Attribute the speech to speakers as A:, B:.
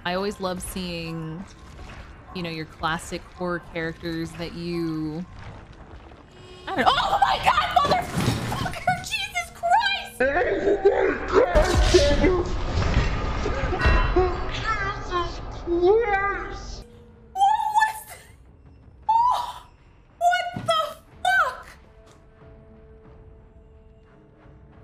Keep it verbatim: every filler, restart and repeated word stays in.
A: I always love seeing, you know, your classic horror characters that you... I don't know. Oh my god, motherfucker! Jesus Christ!
B: Oh my god!